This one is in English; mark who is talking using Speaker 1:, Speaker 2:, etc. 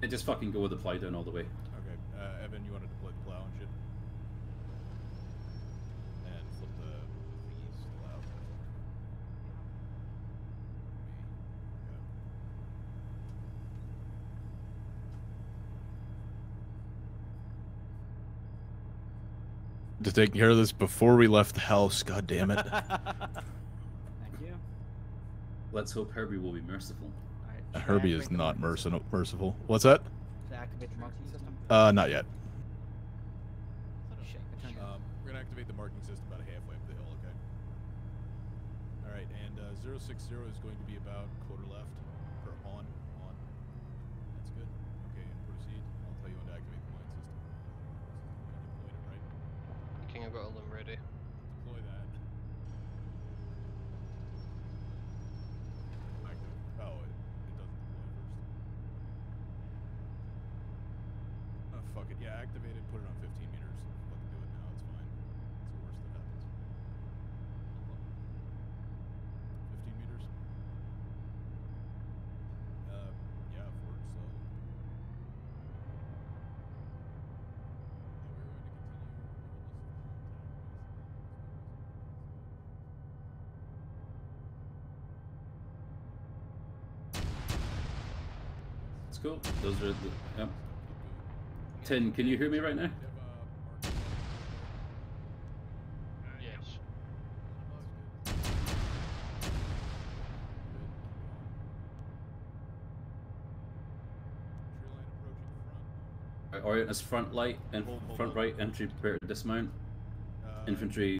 Speaker 1: Yeah, just fucking go with the plow down all the way.
Speaker 2: Okay, Evan, you want to deploy the plow and shit? And flip the thingies still out.
Speaker 3: To take care of this before we left the house, god damn it.
Speaker 4: Thank you.
Speaker 1: Let's hope Herbie will be merciful.
Speaker 4: Right,
Speaker 3: Herbie is not merciful. What's that?
Speaker 4: To activate the marking system?
Speaker 3: Not yet.
Speaker 4: Shit, I turned it on.
Speaker 2: We're gonna activate the marking system about halfway up the hill, okay? Alright, and 060 is going to be about quarter left. Or on. That's good. Okay, and proceed. I'll tell you when to activate the mine system. Deployed it, right?
Speaker 5: King, I've got all them ready.
Speaker 2: Deploy that. Active. Oh, it doesn't deploy first. Oh, fuck it. Yeah, activate it, put it on 15 meters. Fucking do it now, it's fine. It's the worst that happens. 15 meters? Yeah, forward slowly.
Speaker 1: Let's go. Those are the. Yep. Tin, can you hear me right now?
Speaker 5: Yes.
Speaker 1: Orient is front light and front right, entry prepare to dismount. Infantry